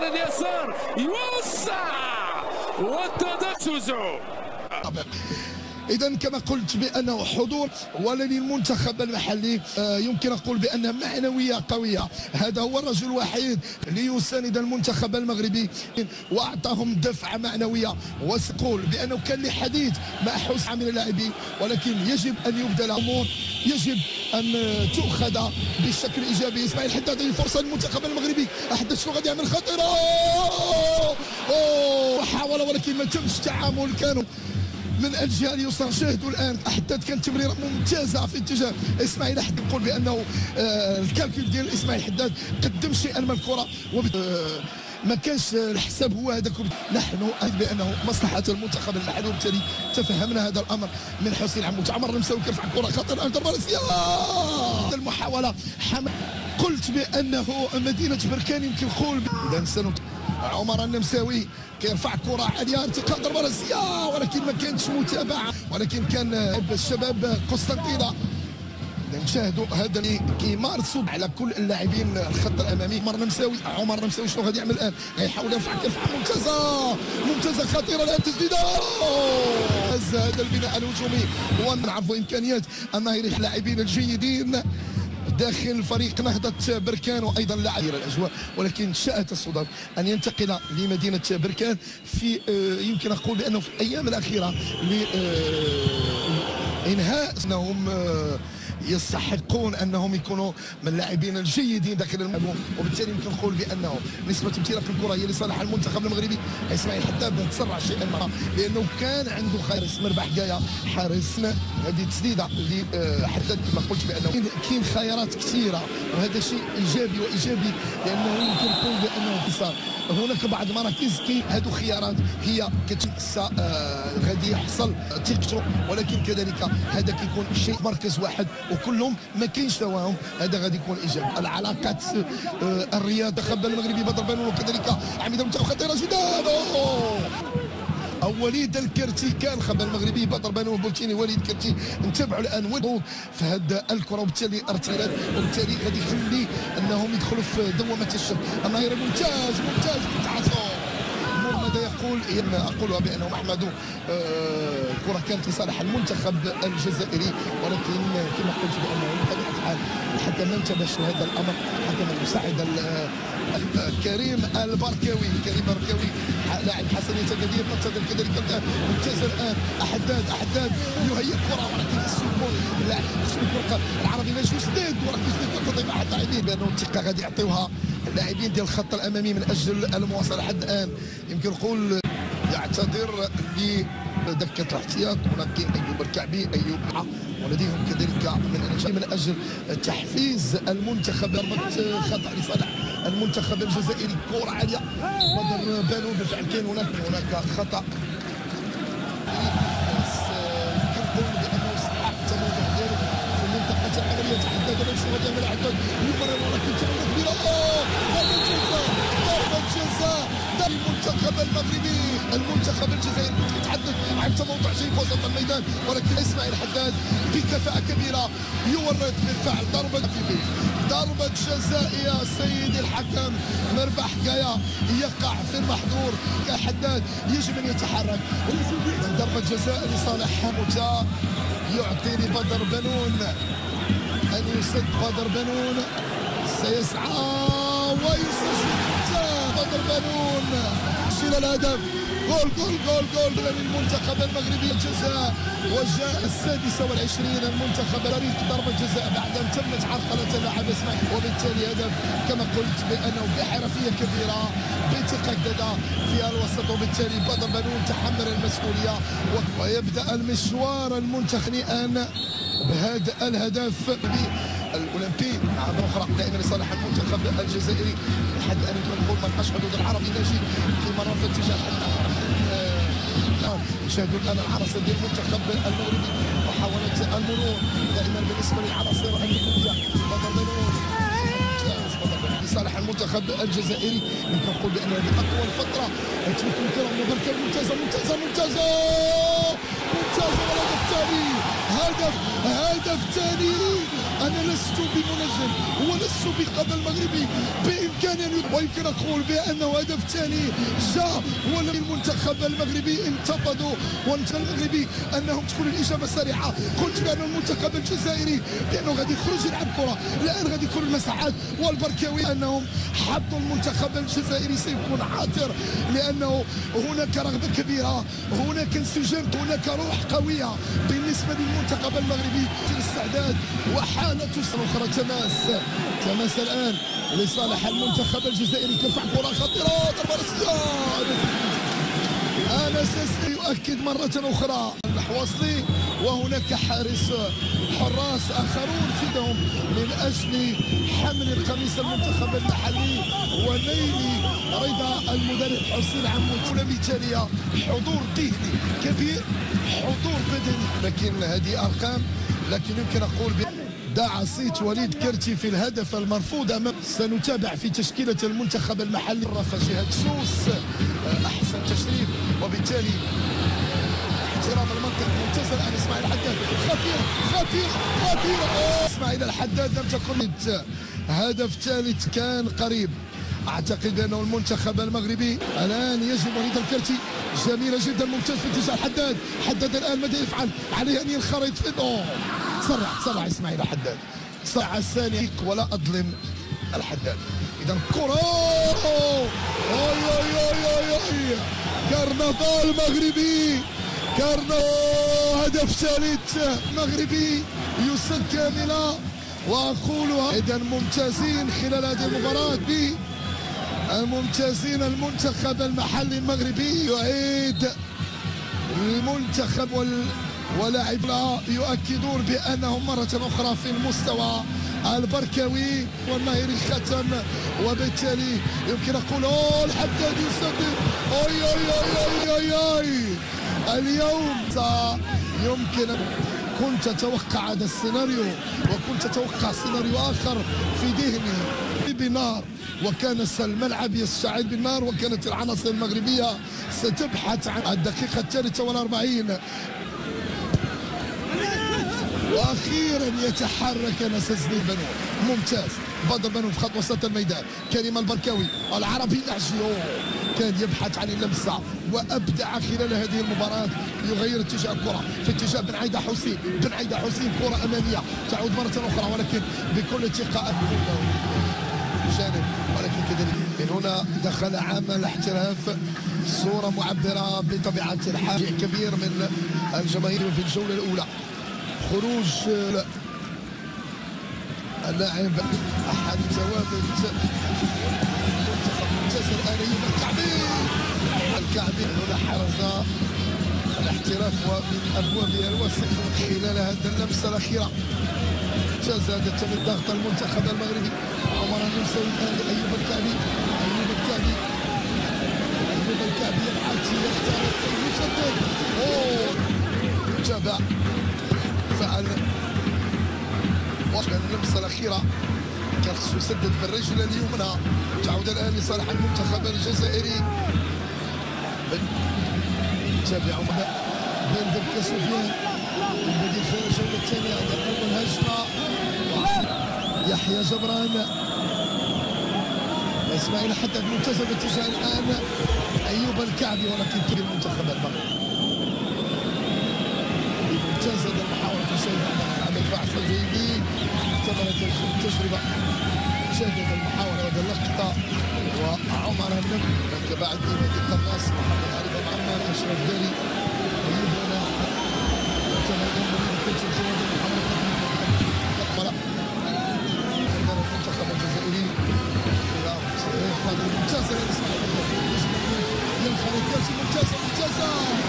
على اليسار يوسع والتدسس. إذا كما قلت بأنه حضور ولا للمنتخب المحلي يمكن أقول بأنها معنوية قوية. هذا هو الرجل الوحيد ليساند المنتخب المغربي وأعطاهم دفعة معنوية. وسأقول بأنه كان لحديث مع حسن من اللاعبين، ولكن يجب أن يبدأ الأمور، يجب أن تؤخذ بشكل إيجابي. إسماعيل حداد فرصة للمنتخب المغربي، أحد شنو غادي يعمل خطيرة، حاول ولكن ما تمش التعامل. كانوا من الجهه اليسرى. شاهدوا الان حداد كانت تمريره ممتازه في اتجاه اسماعيل حداد. نقول بانه الكالكول ديال اسماعيل حداد قدم شيئا من الكره ما كانش الحساب هو هذاك. نحن بانه مصلحه المنتخب المحلي، وبالتالي تفهمنا هذا الامر من حسين عمود. عمر المساوي كيرفع الكره خطيره، ضربه راسيه، المحاوله. قلت بانه مدينه بركان يمكن نقول اذا عمر النمساوي كيرفع كرة عالية، ارتقاء ضربة راسية، ولكن ما كانتش متابعة، ولكن كان الشباب قسطنطينة. نشاهدوا هذا اللي كيمارسوا على كل اللاعبين الخط الامامي. عمر النمساوي شنو غادي يعمل الان؟ غيحاول يرفع ممتازة خطيرة الان، تسديدة. هذا البناء الهجومي ونعرفوا امكانيات النهيري اللاعبين الجيدين داخل فريق نهضة بركان وأيضا لاعب الأجواء، ولكن شاءت الصدف أن ينتقل لمدينة بركان في يمكن أقول بأنه في الأيام الأخيرة لإنهاء أنهم يستحقون انهم يكونوا من اللاعبين الجيدين داخل الملعب، وبالتالي يمكن نقول بانه نسبه امتلاك الكره هي لصالح المنتخب المغربي. اسماعيل حداد تسرع شيئا ما لانه كان عنده حارس مربح جايه، حارس هذه تسديده لحداد كما قلت بانه كاين خيارات كثيره، وهذا شيء ايجابي لانه يمكن نقول بانه انتصار. هناك بعض المراكز هذو خيارات هي غادي يحصل ثقته، ولكن كذلك هذا كيكون شيء مركز واحد وكلهم ما كاينش توهم، هذا غادي يكون ايجابي. العلاقات الرياضه خب المغربي بدر بنون، وكذلك عميده متاع خطيره جدا. وليد الكرتي كان خبر المغربي بدر بنون بولتيني. وليد الكرتي نتابعوا الان وضوء في هذا الكره، وبالتالي ارتيرات، وبالتالي غادي يخلي انهم يدخلوا في دوامه الشك. النهيري ممتاز تعصب. ماذا يقول؟ اقولها بانه محمد الكره كانت لصالح المنتخب الجزائري، ولكن كما قلت بانه بطبيعه الحال الحكم ما انتبهش لهذا الامر. الحكم المساعد كريم البركاوي لاعب حسنية تقدير ننتظر كذلك ممتاز الان. حداد يهيئ الكره، ولكن اللاعب الفرقه العربي نجم يسدد، ولكن يسدد تنتظر احد اللاعبين بانه الثقه غادي يعطيوها اللاعبين ديال الخط الامامي من اجل المواصله. حتى الان يمكن نقول يعتذر لدكه الاحتياط. هناك ايوب الكعبي، ولديهم كذلك من اجل تحفيز المنتخب. ضربه خطا لصالح المنتخب الجزائري، كره عاليه بدر بانون. بالفعل كان هناك خطا، يقول بانه استحق التموضع ديالو في المنطقه العمليه. تحدد شنو غادي يعمل حداد يقرر، ولكن تموضع كبيره. ضربه جزاء المنتخب المغربي. المنتخب الجزائري كنت كتحدث عن تموضع شيء في وسط الميدان، ولكن اسماعيل حداد بكفاءه كبيره يورد بالفعل ضربة جزائية. سيدي الحكم مربح قايا يقع في المحظور. كحداد يجب ان يتحرك. ضربة جزاء لصالح حموتة، يعطي لبدر بنون ان يسد. بدر بنون سيسعى ويسجل بدر بنون يسجل الهدف. جول للمنتخب المغربي. الجزاء وجاء 26 المنتخب طريق ضربة جزاء بعد ان تمت عرقلة اللاعب اسماعيل، وبالتالي هدف كما قلت بانه بحرفية كبيرة بتقدد في الوسط، وبالتالي بدر بنون تحمل المسؤولية ويبدا المشوار المنتخب الان بهذا الهدف الاولمبي مرة اخرى دائما لصالح المنتخب الجزائري. لحد الان نقول ما بقاش حدود العربي ناجي في مره في اتجاه نشاهدوا الان العناصر ديال المنتخب المغربي وحاولت المرور دائما بالنسبه للعناصر المغربيه. بدر بنون لصالح المنتخب الجزائري. يمكن نقول بان هذه اطول فتره تمكن الكره مباركه ممتازه والهدف الثاني. هدف ثاني. انا لست بمنجم ولست بقضاء المغربي بامكاني ويمكن اقول بانه هدف ثاني جاء ولا المنتخب المغربي انتفضوا والمنتخب المغربي انهم تكون الاجابه سريعه. قلت بان المنتخب الجزائري بانه غادي يخرج يلعب كره الان غادي يكون المساحات والبركاوي انهم حظ المنتخب الجزائري سيكون عاثر لانه هناك رغبه كبيره هناك انسجام هناك روح قويه بالنسبه للمنتخب المغربي في الاستعداد وحاله اخرى. تماس الان لصالح المنتخب الجزائري ترفع كره خطيره ضربه راسيه. انس يؤكد مره اخرى الحواصلي وهناك حراس اخرون فدهم من اجل حمل القميص المنتخب المحلي ونيل رضا المدرب حسين عمود. مثاليه حضور ذهني كبير حضور بدني لكن هذه ارقام لكن يمكن اقول دعا صيت وليد كرتي في الهدف المرفوض امام. سنتابع في تشكيله المنتخب المحلي جهه سوس احسن تشريف وبالتالي احترام المنطق ممتاز. الان اسماعيل الحداد خطير اسماعيل الحداد لم تكن هدف ثالث كان قريب. اعتقد بانه المنتخب المغربي الان يجب وليد الكرتي جميله جدا ممتاز في اتجاه حداد الان ماذا يفعل؟ عليه ان ينخرط في تسرع اسماعيل الحداد الساعه الثانيه ولا اظلم الحداد. اذا كره كرنفال مغربي هدف ثالث مغربي يسد كامله واقولها. اذا ممتازين خلال هذه المباراه الممتازين. المنتخب المحلي المغربي يعيد المنتخب ولاعبنا يؤكدون بانهم مره اخرى في المستوى البركوي والناهري ختم وبالتالي يمكن اقول الحداد يسدد. اليوم يمكن كنت اتوقع هذا السيناريو وكنت اتوقع سيناريو اخر في ذهني بنار وكان الملعب يشتعل بالنار وكانت العناصر المغربية ستبحث عن الدقيقة 43 واخيرا يتحرك نسزني بنو ممتاز. بدر بنو في خط وسط الميدان. كريم البركاوي العربي العجيو كان يبحث عن اللمسه وابدع خلال هذه المباراه يغير اتجاه الكره في اتجاه بن عيدة حسين. كره اماميه تعود مره اخرى ولكن بكل ثقه جانب ولكن كذلك من هنا دخل عامل الاحتراف. صوره معبره بطبيعه الحال كبير من الجماهير في الجوله الاولى. خروج اللاعب احد ثوابت ممتاز الان ايوب الكعبي هنا حرز الاحتراف ومن ابوابها الواسع خلال هذه اللمسه الاخيره. ممتاز هذا تم ضغط المنتخب المغربي. عمر النمساوي الان لايوب الكعبي يبحث يخترق يسدد تابع فعل وصل اللمسه الاخيره كان خصو يسدد بالرجل اليمنى. تعود الان لصالح المنتخب الجزائري. تابعوا بن دبكه سفيان البديل خلال الجوله الثانيه عند اول هجمه. يحيى جبران اسماعيل حداد ممتازه باتجاه الان ايوب الكعبي ولكن كبير المنتخب المغربي. ممتازه المحاوله تشاهد على البحث الجيدين اعتبرت التجربه شاهدت المحاوله وهذا اللقطه وعمر النمر بعد نادي القناص محمد عارف معمر اشرف داري ايوب هنا المنتخب الجزائري ممتازه ينخرط ممتازه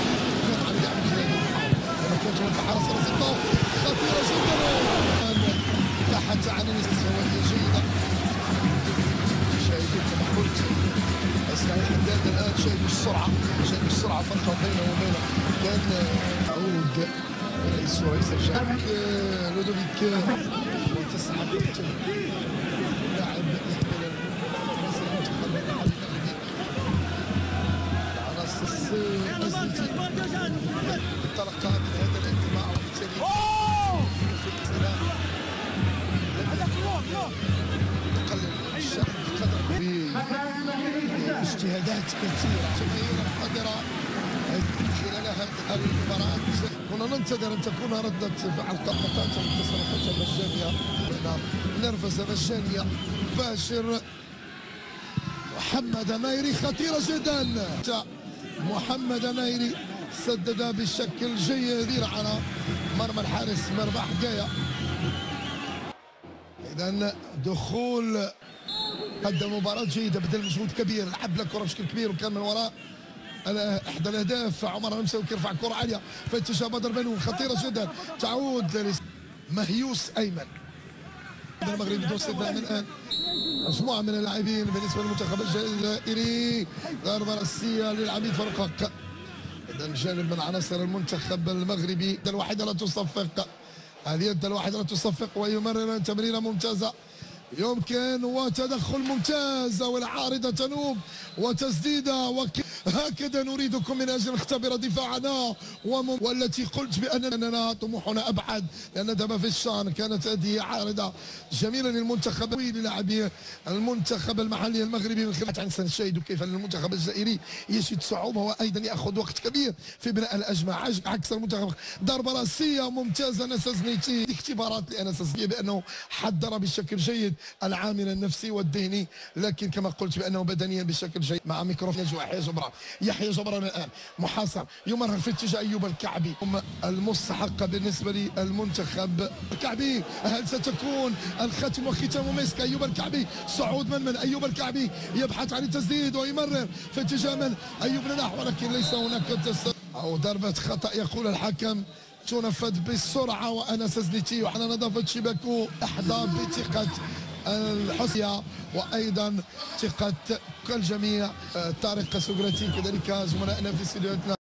حرس رزقه خطيره جدا بحث عن السوائيه جيده. شاهدوا كما قلت اسماعيل الحداد الان شاهدوا السرعه فرق بينه وبين كان عود رئيس الجامعه لودوفيك وتسحب لاعب يحمل المنتخب المحلي العناصر الازلتي انطلق من هذا الانتماء وبالتالي اجتهادات كثيره جماهير قادره خلال هذه المباراه. كنا ننتظر ان تكون رده فعل قطعات التصرفات المجانيه، نرفزه مجانيه باشر. محمد مايري خطيره جدا، محمد مايري سدد بشكل جيد على مرمى الحارس مربح حكايه. اذا دخول قدم مباراه جيده، بذل مجهود كبير، لعب الكره بشكل كبير وكان من وراء احدى الاهداف عمر المساوي يرفع كره عاليه في اتجاه بدر بنون خطيره جدا، تعود مهيوس ايمن. المغرب بدون استثناء من الان مجموعه من اللاعبين بالنسبه للمنتخب الجزائري، ضربه راسيه للعميد فرقاق. اذا جانب من عناصر المنتخب المغربي، اليد الواحده لا تصفق، اليد الواحده لا تصفق، ويمرر تمريره ممتازه يمكن وتدخل ممتاز، والعارضه تنوب وتسديده هكذا نريدكم من اجل نختبر دفاعنا والتي قلت باننا طموحنا ابعد، لان ذهب في الشان. كانت هذه عارضه جميله للمنتخب للاعبي المنتخب المحلي المغربي من خلال عن سنشاهد كيف المنتخب الجزائري يجد صعوبه وايضا ياخذ وقت كبير في بناء الاجماع عكس المنتخب. ضربه راسيه ممتازه نسازنيتي، اختبارات لانسازنيتي بانه حضر بشكل جيد العامل النفسي والذهني، لكن كما قلت بانه بدنيا بشكل جيد. مع ميكروفون يحيى جبران الان محاصر يمرر في اتجاه ايوب الكعبي، المستحقه بالنسبه للمنتخب الكعبي. هل ستكون الختم وختام مسك؟ ايوب الكعبي، صعود من ايوب الكعبي يبحث عن التسديد ويمرر في اتجاه من ايوب نجاح، ولكن ليس هناك تسديد او ضربه خطا يقول الحكم تنفذ بسرعه. وانس زنيتي وعلى نظافه شباكه احظى بثقه الحسية وايضا ثقه الجميع. طارق سقراطي كذلك زملائنا في استديوهاتنا.